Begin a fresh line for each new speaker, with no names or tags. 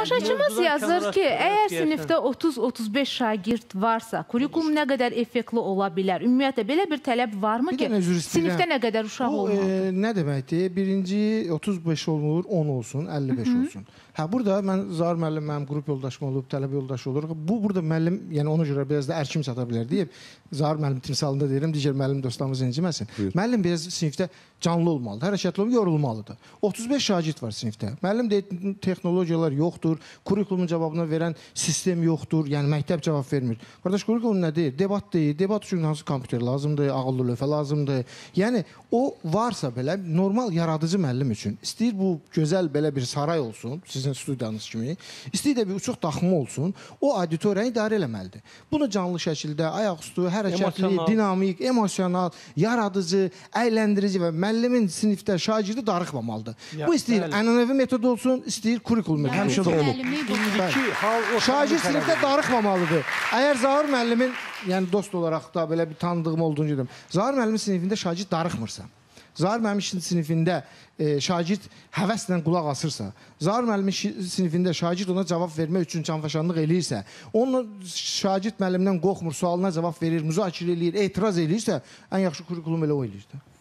Tamaşaçımız yazır ki, əgər sinifdə 30-35 şagird varsa, kurikulum nə qədər effektli ola bilər? Ümumiyyətlə, belə bir tələb varmı ki, sinifdə nə qədər uşaq olmalıdır?
Nə deməkdir? Birinci 35 olmur, 10 olsun, 55 olsun. Hə, burada mən Zahir müəllim mənim qrup yoldaşım olub, tələbə yoldaşı olur. Burada müəllim, yəni ona görə biraz da ərkim çata bilər deyib. Zahir müəllim timsalında deyirəm, digər müəllim dostlarımız inciməsin. Müəllim biraz sinifdə canlı olmalıdır, hərəkətli olub, yorulmalıdır. 35 şagird var sinifdə. Müəllim deyir, texnologiyalar yoxdur, kurikulumun cavabını verən sistem yoxdur, yəni məktəb cavab vermir. Qardaş, kurikulum nə deyir? Debat deyir, debat üçün hansı kompüter lazımdır, ağıllı lövhə lazımdır. Yəni, o varsa belə, normal yaradıcı müəllim üçün, istəyir bu gözəl belə bir saray olsun, sizin studiyanız kimi, istəyir də bir uçuq daxma olsun, o auditoriyanı idarə eləməlidir. Bunu canlı şəkildə, ayaqüstü, hərəkətli, dinamik, emosional, yaradıcı, əyləndirici və müəllimin sinifdə şagirdi darıxmamalıdır. Bu istəyir ənənəvi metod olsun, istəyir kurikulum metod. Həmişə də olub. Şagird sinifdə darıxmamalıdır. Əgər Zahir müəllimin, yəni dost olaraq da belə bir tanıdığım olduğunu dedim, Zahir müəllimin sinifində şagird darıxmırsa, Zahir müəllimin sinifində şagird həvəslə qulaq asırsa, Zahir müəllimin sinifində şagird ona cavab vermək üçün canfəşanlıq eləyirsə, onun şagird müəllimdən qorxmur, sualına cavab verir, müzakirə eləyir, etiraz eləyirsə, ən yaxşı kurikulum elə o eləyir də.